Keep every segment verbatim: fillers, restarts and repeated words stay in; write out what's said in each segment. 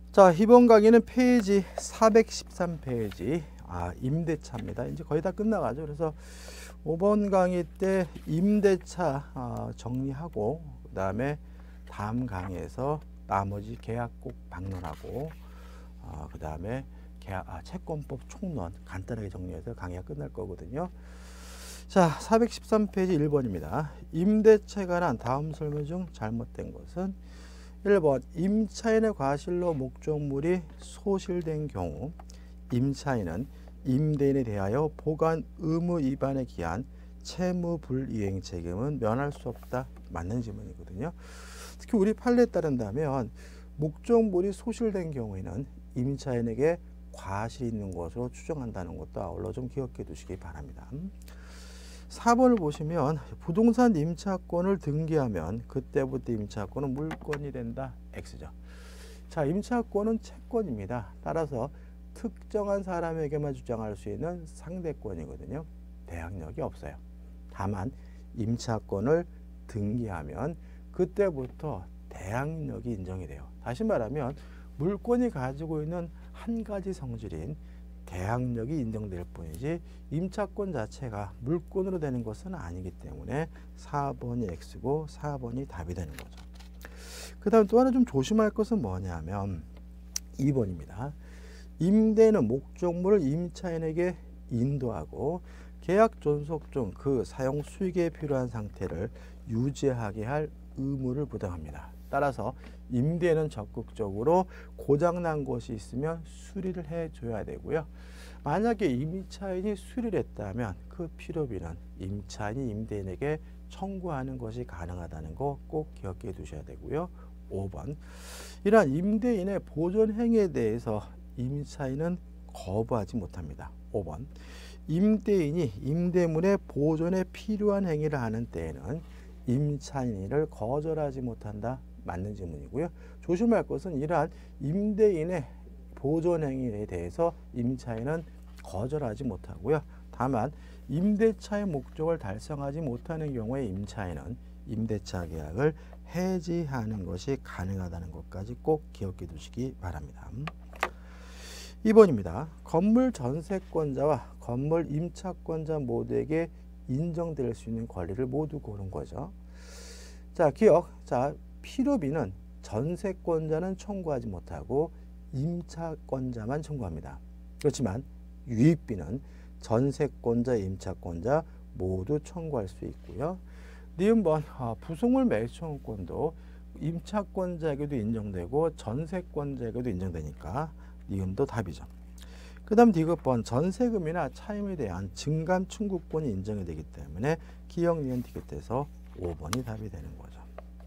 자, 이번 강의는 페이지 사백십삼 페이지 아, 임대차입니다. 이제 거의 다 끝나가죠. 그래서 오 번 강의 때 임대차 어, 정리하고 그 다음에 다음 강의에서 나머지 계약 꼭 방문하고 어, 그 다음에 계약 아, 채권법 총론 간단하게 정리해서 강의가 끝날 거거든요. 자, 사백십삼 페이지 일 번입니다. 임대차에 관한 다음 설명 중 잘못된 것은 일 번 임차인의 과실로 목적물이 소실된 경우 임차인은 임대인에 대하여 보관 의무 위반에 기한 채무 불이행 책임은 면할 수 없다. 맞는 질문이거든요. 특히 우리 판례에 따른다면 목적물이 소실된 경우에는 임차인에게 과실이 있는 것으로 추정한다는 것도 아울러 좀 기억해 두시기 바랍니다. 사 번을 보시면 부동산 임차권을 등기하면 그때부터 임차권은 물권이 된다. X죠. 자, 임차권은 채권입니다. 따라서 특정한 사람에게만 주장할 수 있는 상대권이거든요. 대항력이 없어요. 다만 임차권을 등기하면 그때부터 대항력이 인정이 돼요. 다시 말하면 물권이 가지고 있는 한 가지 성질인 대항력이 인정될 뿐이지 임차권 자체가 물권으로 되는 것은 아니기 때문에 사 번이 X고 사 번이 답이 되는 거죠. 그 다음 또 하나 좀 조심할 것은 뭐냐면 이 번입니다. 임대는 목적물을 임차인에게 인도하고 계약 존속 중 그 사용 수익에 필요한 상태를 유지하게 할 의무를 부담합니다. 따라서 임대는 적극적으로 고장난 것이 있으면 수리를 해줘야 되고요. 만약에 임차인이 수리를 했다면 그 필요비는 임차인이 임대인에게 청구하는 것이 가능하다는 거 꼭 기억해 두셔야 되고요. 오 번 이러한 임대인의 보존 행위에 대해서 임차인은 거부하지 못합니다. 오 번 임대인이 임대물의 보존에 필요한 행위를 하는 때에는 임차인이 이를 거절하지 못한다. 맞는 질문이고요. 조심할 것은 이러한 임대인의 보존 행위에 대해서 임차인은 거절하지 못하고요. 다만 임대차의 목적을 달성하지 못하는 경우에 임차인은 임대차 계약을 해지하는 것이 가능하다는 것까지 꼭 기억해 두시기 바랍니다. 이 번입니다. 건물 전세권자와 건물 임차권자 모두에게 인정될 수 있는 권리를 모두 고른 거죠. 자, 기억. 자, 필요비는 전세권자는 청구하지 못하고 임차권자만 청구합니다. 그렇지만 유익비는 전세권자, 임차권자 모두 청구할 수 있고요. 니은 번 아, 부속물 매수청구권도 임차권자에게도 인정되고 전세권자에게도 인정되니까 니은도 답이죠. 그 다음 디귿 번 전세금이나 차임에 대한 증감 청구권이 인정이 되기 때문에 기억, 니은, 디귿에서 오 번이 답이 되는 거죠.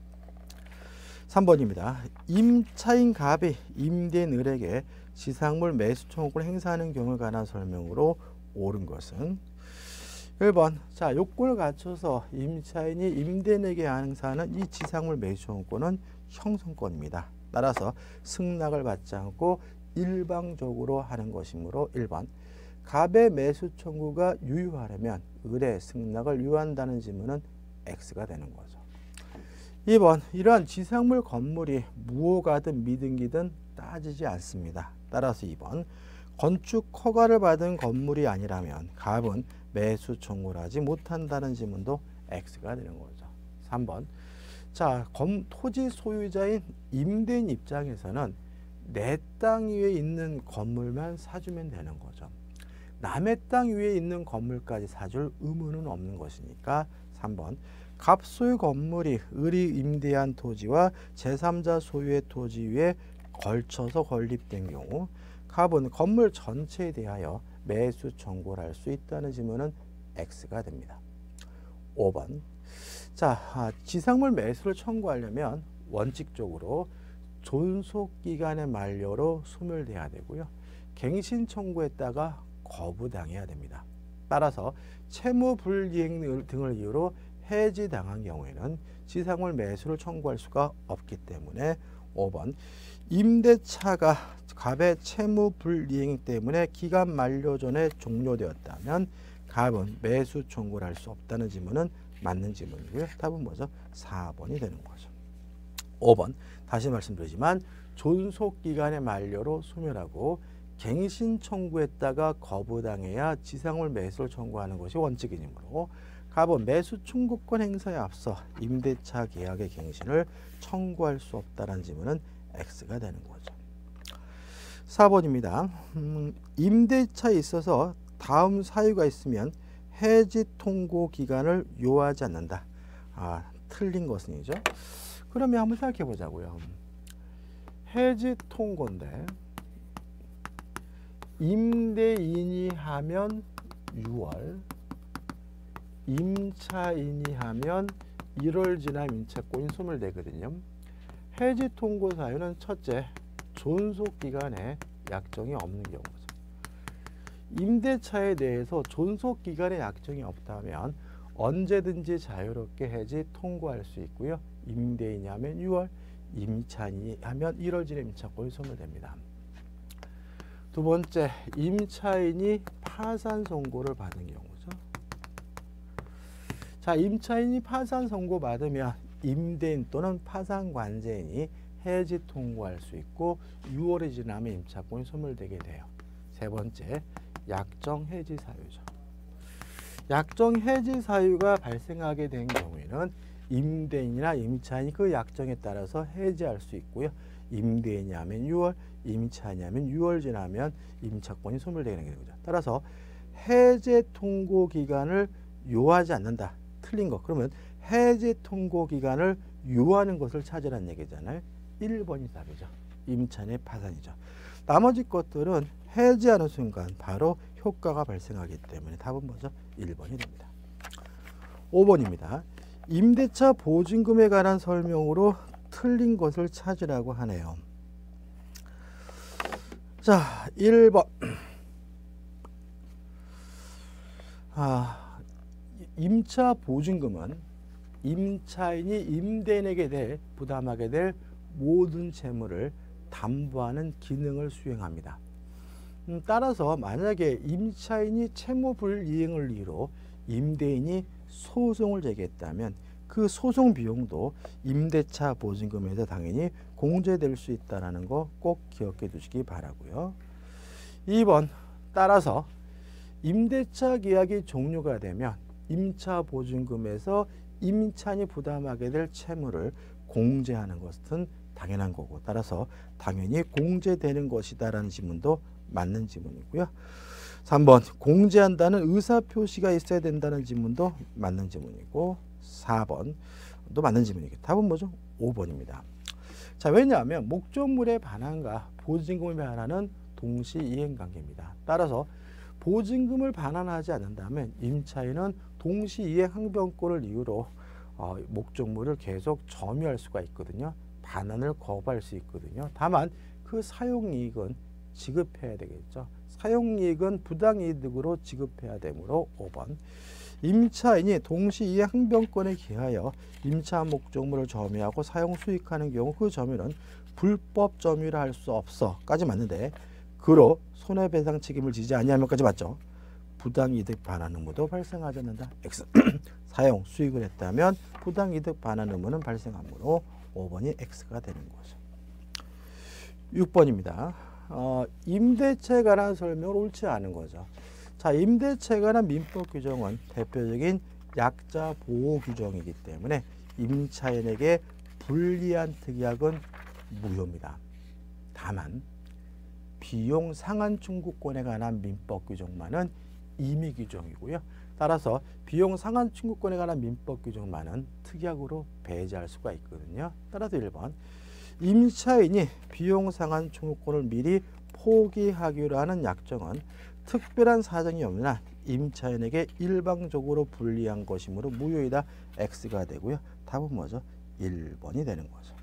삼 번입니다. 임차인 갑이 임대인 을에게 지상물 매수 청구권을 행사하는 경우에 관한 설명으로 옳은 것은 일 번 자, 요건을 갖춰서 임차인이 임대인에게 행사하는 이 지상물 매수 청구권은 형성권입니다. 따라서 승낙을 받지 않고 일방적으로 하는 것이므로 일 번 갑의 매수 청구가 유효하려면 을의 승낙을 유효한다는 질문은 X가 되는 거죠. 이 번 이러한 지상물 건물이 무효가든 미등기든 따지지 않습니다. 따라서 이 번 건축 허가를 받은 건물이 아니라면 갑은 매수 청구를 하지 못한다는 질문도 X가 되는 거죠. 삼 번 자, 검, 토지 소유자인 임대인 입장에서는 내 땅 위에 있는 건물만 사주면 되는 거죠. 남의 땅 위에 있는 건물까지 사줄 의무는 없는 것이니까 삼 번 갑 소유 건물이 을이 임대한 토지와 제삼자 소유의 토지 위에 걸쳐서 건립된 경우 갑은 건물 전체에 대하여 매수 청구를 할 수 있다는 질문은 X가 됩니다. 오 번 자, 지상물 매수를 청구하려면 원칙적으로 존속기간의 만료로 소멸돼야 되고요. 갱신 청구했다가 거부당해야 됩니다. 따라서 채무 불이행 등을 이유로 해지당한 경우에는 지상물 매수를 청구할 수가 없기 때문에 오 번 임대차가 갑의 채무 불이행 때문에 기간 만료 전에 종료되었다면 갑은 매수 청구를 할 수 없다는 질문은 맞는 질문이고요. 답은 뭐죠? 사 번이 되는 거죠. 오 번 다시 말씀드리지만 존속기간의 만료로 소멸하고 갱신 청구했다가 거부당해야 지상물 매수를 청구하는 것이 원칙이므로 갑은 매수 청구권 행사에 앞서 임대차 계약의 갱신을 청구할 수 없다는 지문은 X가 되는 거죠. 사 번입니다. 음, 임대차에 있어서 다음 사유가 있으면 해지 통고 기간을 요하지 않는다. 아, 틀린 것은이죠. 그러면 한번 생각해 보자고요. 해지 통고인데 임대인이 하면 유월, 임차인이 하면 일월 지나 임차권이 소멸되거든요. 해지 통고 사유는 첫째, 존속 기간에 약정이 없는 경우죠. 임대차에 대해서 존속 기간에 약정이 없다면 언제든지 자유롭게 해지 통고할 수 있고요. 임대인이 하면 유월, 임차인이 하면 일월 지나 임차권이 소멸됩니다. 두 번째, 임차인이 파산 선고를 받은 경우죠. 자, 임차인이 파산 선고 받으면 임대인 또는 파산 관제인이 해지 통고할 수 있고 유월이 지나면 임차권이 소멸되게 돼요. 세 번째, 약정 해지 사유죠. 약정 해지 사유가 발생하게 된 경우에는 임대인이나 임차인이 그 약정에 따라서 해지할 수 있고요. 임대인이 하면 유월, 임차인이 하면 유월 지나면 임차권이 소멸되는 거죠. 따라서 해제 통고 기간을 요하지 않는다. 틀린 거. 그러면 해제 통고 기간을 요하는 것을 찾으라는 얘기잖아요. 일 번이 답이죠. 임차인의 파산이죠. 나머지 것들은 해지하는 순간 바로 효과가 발생하기 때문에 답은 뭐죠? 일 번이 됩니다. 오 번입니다. 임대차 보증금에 관한 설명으로 틀린 것을 찾으라고 하네요. 자, 일 번. 아, 임차 보증금은 임차인이 임대인에게 대해 부담하게 될 모든 채무를 담보하는 기능을 수행합니다. 음, 따라서 만약에 임차인이 채무 불이행을 이유로 임대인이 소송을 제기했다면 그 소송 비용도 임대차 보증금에서 당연히 공제될 수 있다는 거 꼭 기억해 두시기 바라고요. 이 번, 따라서 임대차 계약이 종료가 되면 임차 보증금에서 임차인이 부담하게 될 채무를 공제하는 것은 당연한 거고 따라서 당연히 공제되는 것이다라는 지문도 맞는 지문이고요. 삼 번, 공제한다는 의사표시가 있어야 된다는 지문도 맞는 지문이고 사 번도 맞는 지문이겠다. 답은 뭐죠? 오 번입니다. 자, 왜냐하면 목적물의 반환과 보증금의 반환은 동시 이행관계입니다. 따라서 보증금을 반환하지 않는다면 임차인은 동시 이행 항변권을 이유로 어, 목적물을 계속 점유할 수가 있거든요. 반환을 거부할 수 있거든요. 다만 그 사용이익은 지급해야 되겠죠. 사용이익은 부당이득으로 지급해야 되므로 오 번. 임차인이 동시 이행 항변권에 기하여 임차 목적물을 점유하고 사용 수익하는 경우 그 점유는 불법 점유라 할 수 없어까지 맞는데 그로 손해배상 책임을 지지 아니하면까지 맞죠. 부당이득 반환 의무도 발생하지 않는다. X. 사용 수익을 했다면 부당이득 반환 의무는 발생하므로 오 번이 X가 되는 거죠. 육 번입니다. 어, 임대차에 관한 설명을 옳지 않은 거죠. 자, 임대차에 관한 민법 규정은 대표적인 약자 보호 규정이기 때문에 임차인에게 불리한 특약은 무효입니다. 다만 비용 상한 청구권에 관한 민법 규정만은 임의 규정이고요. 따라서 비용 상한 청구권에 관한 민법 규정만은 특약으로 배제할 수가 있거든요. 따라서 일 번. 임차인이 비용 상한 청구권을 미리 포기하기로 하는 약정은 특별한 사정이 없는 한 임차인에게 일방적으로 불리한 것이므로 무효이다. X가 되고요. 답은 뭐죠? 일 번이 되는 거죠.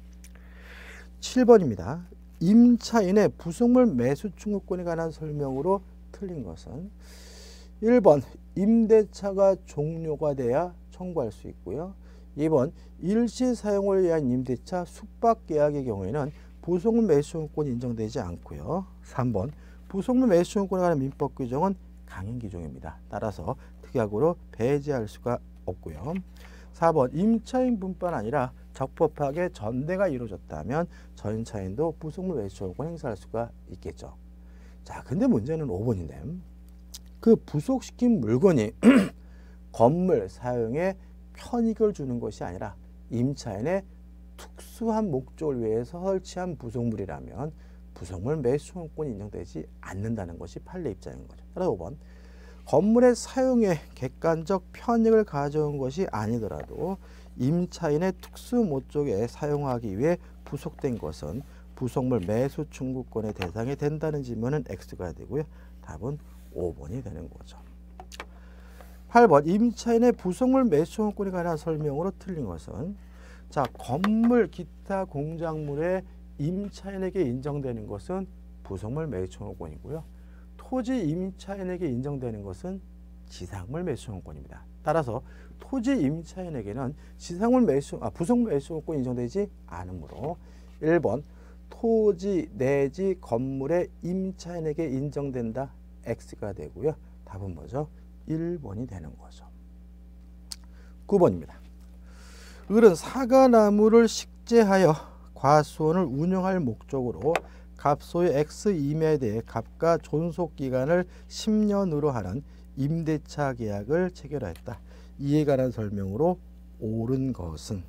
칠 번입니다. 임차인의 부속물 매수 청구권에 관한 설명으로 틀린 것은 일 번 임대차가 종료가 돼야 청구할 수 있고요. 이 번 일시 사용을 위한 임대차 숙박 계약의 경우에는 부속물 매수 청구권이 인정되지 않고요. 삼 번 부속물 매수 청구권에 관한 민법 규정은 강행 규정입니다. 따라서 특약으로 배제할 수가 없고요. 사 번 임차인뿐만 아니라 적법하게 전대가 이루어졌다면 전차인도 부속물 매수 청구권 행사할 수가 있겠죠. 자, 근데 문제는 오 번인데 그 부속시킨 물건이 건물 사용에 편익을 주는 것이 아니라 임차인의 특수한 목적을 위해서 설치한 부속물이라면 부속물 매수 청구권이 인정되지 않는다는 것이 판례 입장인 거죠. 따라서 오 번 건물의 사용에 객관적 편익을 가져온 것이 아니더라도 임차인의 특수 목적에 사용하기 위해 부속된 것은 부속물 매수 청구권의 대상이 된다는 질문은 X가 되고요. 답은 오 번이 되는 거죠. 팔 번 임차인의 부속물 매수 청구권에 관한 설명으로 틀린 것은 자, 건물 기타 공작물에 임차인에게 인정되는 것은 부속물 매수 청구권이고요. 토지 임차인에게 인정되는 것은 지상물 매수 청구권입니다. 따라서 토지 임차인에게는 지상물 매수, 아, 부속물 매수 청구권이 인정되지 않으므로 일 번 토지 내지 건물의 임차인에게 인정된다. X가 되고요. 답은 뭐죠? 일 번이 되는 거죠. 구 번입니다. 을은 사과나무를 식재하여 과수원을 운영할 목적으로 갑소의 X 임야에 대해 갑과 존속 기간을 십 년으로 하는 임대차 계약을 체결하였다. 이에 관한 설명으로 옳은 것은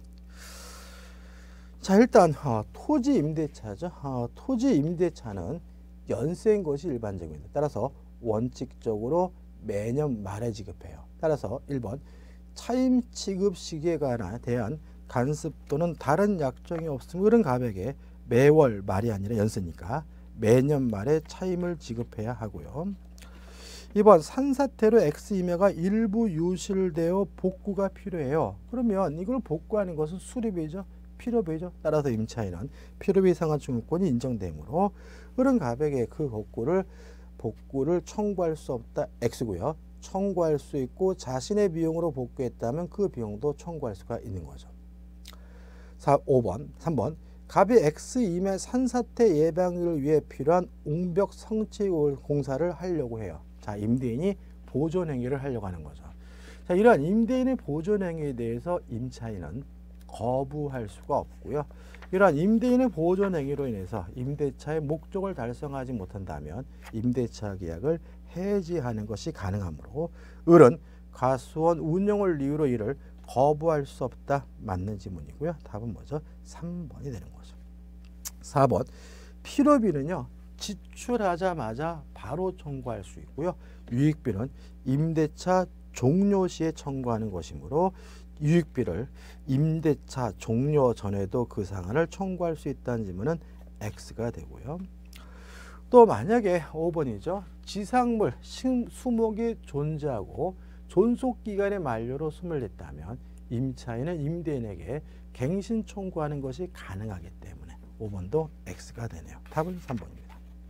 자, 일단 어, 토지 임대차죠. 어, 토지 임대차는 연세인 것이 일반적입니다. 따라서 원칙적으로 매년 말에 지급해요. 따라서 일 번 차임 지급 시기에 관한 대한 간섭 또는 다른 약정이 없으면 을은 갑에게 매월 말이 아니라 연세니까 매년 말에 차임을 지급해야 하고요. 이 번 산사태로 X 임야가 일부 유실되어 복구가 필요해요. 그러면 이걸 복구하는 것은 수리비죠. 필요비죠. 따라서 임차인은 필요비 상한 청구권이 인정되므로 을은 갑에게 그 복구를 복구를 청구할 수 없다. X고요. 청구할 수 있고 자신의 비용으로 복구했다면 그 비용도 청구할 수가 있는 거죠. 사, 오 번, 삼 번 갑이 X 임야 산사태 예방을 위해 필요한 옹벽 성치 공사를 하려고 해요. 자, 임대인이 보존 행위를 하려고 하는 거죠. 자, 이러한 임대인의 보존 행위에 대해서 임차인은 거부할 수가 없고요. 이러한 임대인의 보존 행위로 인해서 임대차의 목적을 달성하지 못한다면 임대차 계약을 해지하는 것이 가능하므로 을은 과수원 운영을 이유로 이를 거부할 수 없다. 맞는 지문이고요. 답은 뭐죠? 삼 번이 되는 거죠. 사 번 필요비는요. 지출하자마자 바로 청구할 수 있고요. 유익비는 임대차 종료 시에 청구하는 것이므로 유익비를 임대차 종료 전에도 그 상한을 청구할 수 있다는 질문은 X가 되고요. 또 만약에 오 번이죠. 지상물, 수목이 존재하고 존속기간의 만료로 소멸됐다면 임차인은 임대인에게 갱신 청구하는 것이 가능하기 때문에 오 번도 X가 되네요. 답은 삼 번입니다.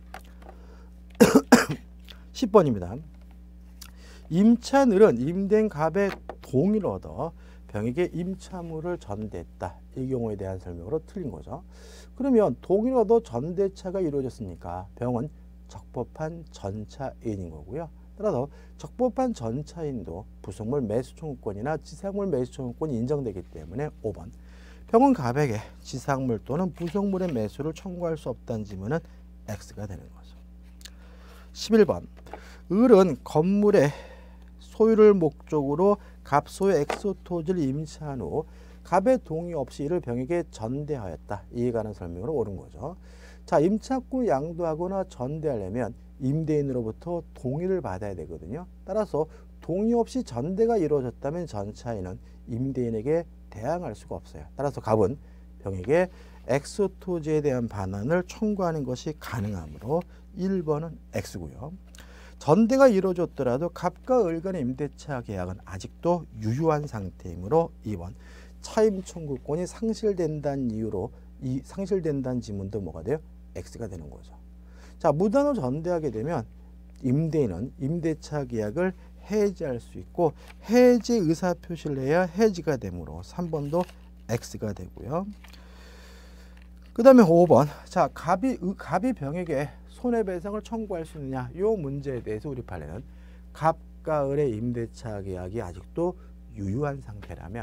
십 번입니다. 임차인은 임대인 갑의 동의를 얻어 병에게 임차물을 전대했다. 이 경우에 대한 설명으로 틀린 거죠. 그러면 동의를 얻어 전대차가 이루어졌으니까 병은 적법한 전차인인 거고요. 따라서 적법한 전차인도 부속물 매수 청구권이나 지상물 매수 청구권이 인정되기 때문에 오 번 병은 갑에게 지상물 또는 부속물의 매수를 청구할 수 없다는 질문은 X가 되는 거죠. 십일 번 을은 건물의 소유를 목적으로 갑소의 X 토지를 임차한 후 갑의 동의 없이 이를 병에게 전대하였다. 이에 관한 설명으로 옳은 거죠. 자, 임차권 양도하거나 전대하려면 임대인으로부터 동의를 받아야 되거든요. 따라서 동의 없이 전대가 이루어졌다면 전차인은 임대인에게 대항할 수가 없어요. 따라서 갑은 병에게 X 토지에 대한 반환을 청구하는 것이 가능하므로 일 번은 X고요. 전대가 이루어졌더라도 갑과 을 간의 임대차 계약은 아직도 유효한 상태이므로 이 번 차임 청구권이 상실된다는 이유로 이 상실된다는 지문도 뭐가 돼요? X가 되는 거죠. 자, 무단으로 전대하게 되면 임대인은 임대차 계약을 해지할 수 있고 해지 의사 표시를 해야 해지가 되므로 삼 번도 X가 되고요. 그 다음에 오 번 자, 갑이, 갑이 병에게 손해배상을 청구할 수 있느냐 이 문제에 대해서 우리 판례는 갑과 을의 임대차 계약이 아직도 유효한 상태라면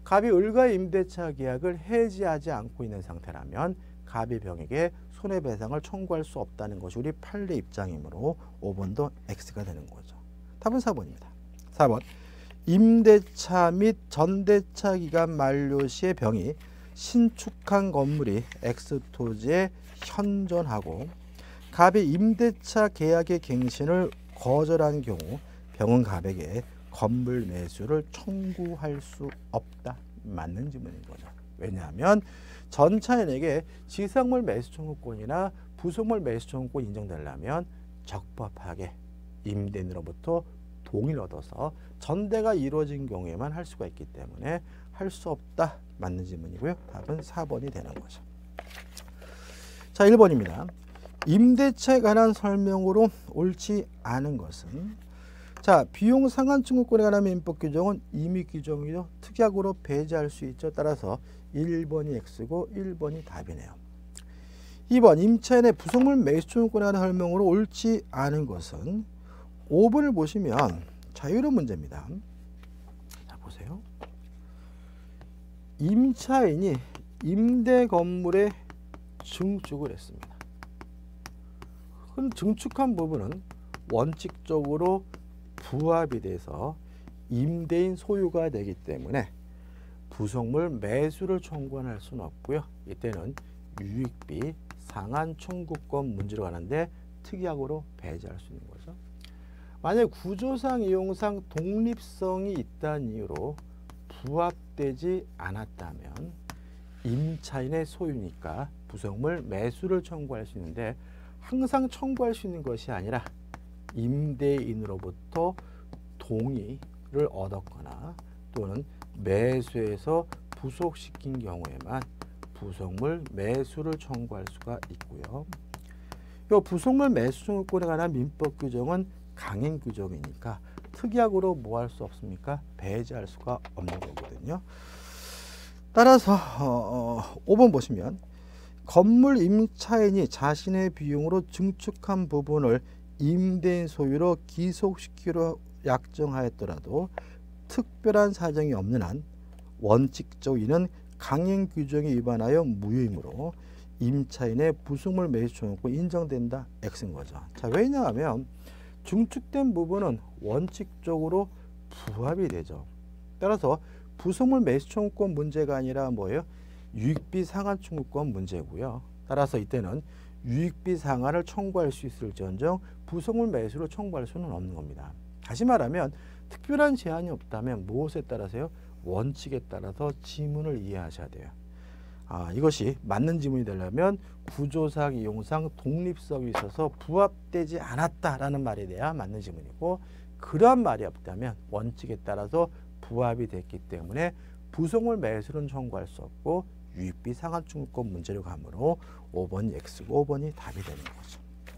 갑이 을과의 임대차 계약을 해지하지 않고 있는 상태라면 갑이 병에게 손해배상을 청구할 수 없다는 것이 우리 판례 입장이므로 오 번도 X가 되는 거죠. 답은 사 번입니다. 사 번. 임대차 및 전대차 기간 만료 시에 병이 신축한 건물이 X토지에 현존하고 갑이 임대차 계약의 갱신을 거절한 경우 병은 갑에게 건물 매수를 청구할 수 없다. 맞는 질문인 거죠. 왜냐하면 전차인에게 지상물 매수 청구권이나 부속물 매수 청구권 인정되려면 적법하게 임대인으로부터 동의를 얻어서 전대가 이루어진 경우에만 할 수가 있기 때문에 할 수 없다. 맞는 질문이고요. 답은 사 번이 되는 거죠. 자, 일 번입니다. 임대차에 관한 설명으로 옳지 않은 것은 자, 비용 상한 청구권에 관한 민법 규정은 임의 규정이죠. 특약으로 배제할 수 있죠. 따라서 일 번이 X고 일 번이 답이네요. 이 번 임차인의 부속물 매수 청구권에 관한 설명으로 옳지 않은 것은 오 번을 보시면 자유로운 문제입니다. 자, 보세요. 임차인이 임대 건물에 증축을 했습니다. 그럼 증축한 부분은 원칙적으로 부합이 돼서 임대인 소유가 되기 때문에 부속물 매수를 청구할 수는 없고요. 이때는 유익비 상한 청구권 문제로 가는데 특약으로 배제할 수 있는 거죠. 만약 구조상 이용상 독립성이 있다는 이유로 부합되지 않았다면 임차인의 소유니까 부속물 매수를 청구할 수 있는데 항상 청구할 수 있는 것이 아니라 임대인으로부터 동의를 얻었거나 또는 매수해서 부속시킨 경우에만 부속물 매수를 청구할 수가 있고요. 이 부속물 매수 청구권에 관한 민법 규정은 강행 규정이니까 특약으로 뭐 할 수 없습니까? 배제할 수가 없는 거거든요. 따라서 어, 오 번 보시면 건물 임차인이 자신의 비용으로 증축한 부분을 임대인 소유로 기속시키려 약정하였더라도 특별한 사정이 없는 한 원칙적 이는 강행 규정에 위반하여 무효이므로 임차인의 부속물 매수 청구권 인정된다. X인 거죠. 자, 왜냐하면 증축된 부분은 원칙적으로 부합이 되죠. 따라서 부속물 매수 청구권 문제가 아니라 뭐예요? 유익비 상한 청구권 문제고요. 따라서 이때는 유익비 상한을 청구할 수 있을지언정 부속물 매수를 청구할 수는 없는 겁니다. 다시 말하면 특별한 제한이 없다면 무엇에 따라서요? 원칙에 따라서 지문을 이해하셔야 돼요. 아, 이것이 맞는 지문이 되려면 구조상 이용상 독립성이 있어서 부합되지 않았다라는 말이 돼야 맞는 지문이고 그러한 말이 없다면 원칙에 따라서 부합이 됐기 때문에 부속물 매수는 청구할 수 없고 유익비 상한 청구권 문제로 가므로 오 번이 X고 오 번이 답이 되는 거죠.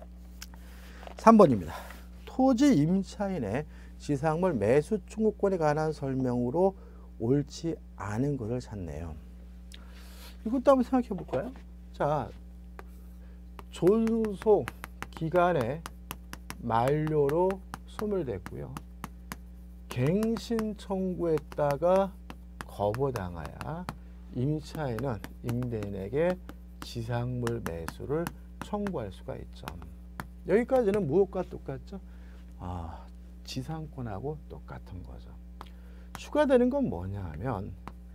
삼 번입니다. 토지 임차인의 지상물 매수 청구권에 관한 설명으로 옳지 않은 것을 찾네요. 이것도 한번 생각해 볼까요? 자, 존속 기간의 만료로 소멸됐고요. 갱신 청구했다가 거부당하여 임차인은 임대인에게 지상물 매수를 청구할 수가 있죠. 여기까지는 무엇과 똑같죠? 아, 지상권하고 똑같은 거죠. 추가되는 건 뭐냐 하면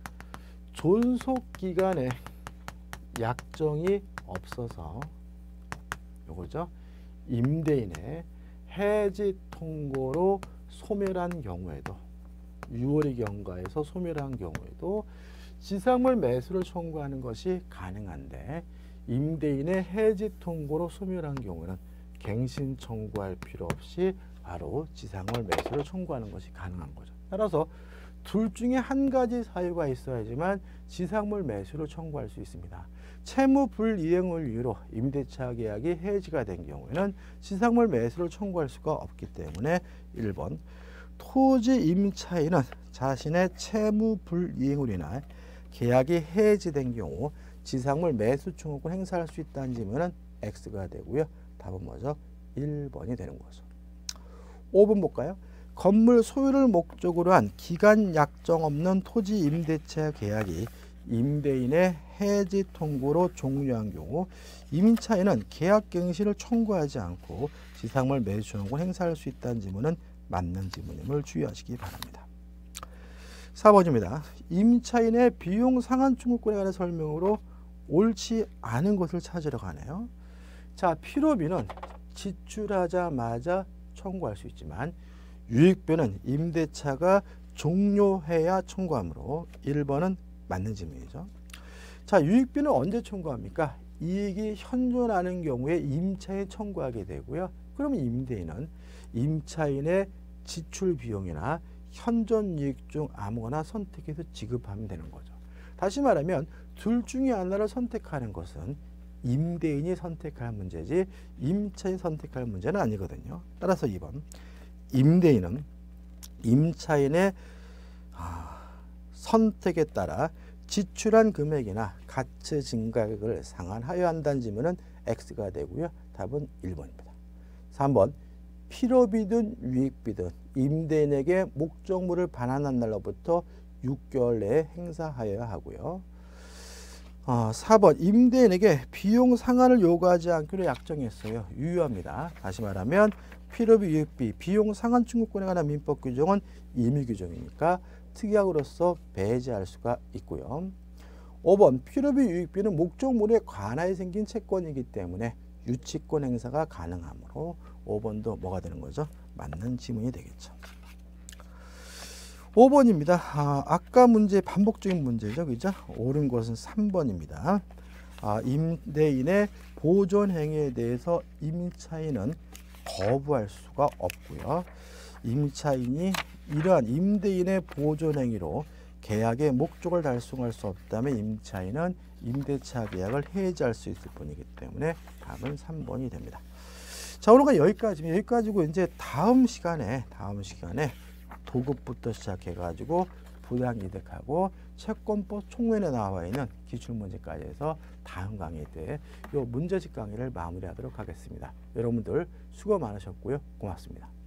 존속기간에 약정이 없어서 요거죠. 임대인의 해지 통고로 소멸한 경우에도 유월이 경과에서 소멸한 경우에도 지상물 매수를 청구하는 것이 가능한데 임대인의 해지 통고로 소멸한 경우는 갱신 청구할 필요 없이 바로 지상물 매수를 청구하는 것이 가능한 거죠. 따라서 둘 중에 한 가지 사유가 있어야지만 지상물 매수를 청구할 수 있습니다. 채무 불이행을 이유로 임대차 계약이 해지가 된 경우에는 지상물 매수를 청구할 수가 없기 때문에 일 번 토지 임차인은 자신의 채무 불이행으로 인해 계약이 해지된 경우 지상물 매수 청구권 행사할 수 있다는 질문은 X가 되고요. 답은 뭐죠? 일 번이 되는 거죠. 오 번 볼까요? 건물 소유를 목적으로 한 기간 약정 없는 토지 임대차 계약이 임대인의 해지 통고로 종료한 경우 임차인은 계약 갱신을 청구하지 않고 지상물 매수 청구를 행사할 수 있다는 지문은 맞는 지문임을 주의하시기 바랍니다. 사 번입니다. 임차인의 비용 상환 청구권에 관한 설명으로 옳지 않은 것을 찾으러 가네요. 자, 필요비는 지출하자마자 청구할 수 있지만 유익비는 임대차가 종료해야 청구하므로 일 번은 맞는 질문이죠. 자, 유익비는 언제 청구합니까? 이익이 현존하는 경우에 임차인이 청구하게 되고요. 그러면 임대인은 임차인의 지출 비용이나 현존 이익 중 아무거나 선택해서 지급하면 되는 거죠. 다시 말하면 둘 중에 하나를 선택하는 것은 임대인이 선택할 문제지 임차인이 선택할 문제는 아니거든요. 따라서 이 번 임대인은 임차인의 선택에 따라 지출한 금액이나 가치 증가액을 상환하여야 한다는 질문은 X가 되고요. 답은 일 번입니다. 삼 번 필요비든 유익비든 임대인에게 목적물을 반환한 날로부터 육 개월 내에 행사하여야 하고요. 어, 사 번 임대인에게 비용 상환을 요구하지 않기로 약정했어요. 유효합니다. 다시 말하면 필요비, 유익비, 비용 상환 청구권에 관한 민법 규정은 임의 규정이니까 특약으로서 배제할 수가 있고요. 오 번 필요비, 유익비는 목적물에 관하여 생긴 채권이기 때문에 유치권 행사가 가능하므로 오 번도 뭐가 되는 거죠? 맞는 지문이 되겠죠. 오 번입니다. 아, 아까 문제 반복적인 문제죠. 그죠? 옳은 것은 삼 번입니다. 아, 임대인의 보존 행위에 대해서 임차인은 거부할 수가 없고요. 임차인이 이러한 임대인의 보존 행위로 계약의 목적을 달성할 수 없다면 임차인은 임대차 계약을 해지할 수 있을 뿐이기 때문에 답은 삼 번이 됩니다. 자, 오늘은 여기까지 여기까지고 이제 다음 시간에 다음 시간에 도급부터 시작해 가지고 부당이득하고 채권법 총론에 나와 있는 기출문제까지 해서 다음 강의 때 이 문제집 강의를 마무리하도록 하겠습니다. 여러분들 수고 많으셨고요. 고맙습니다.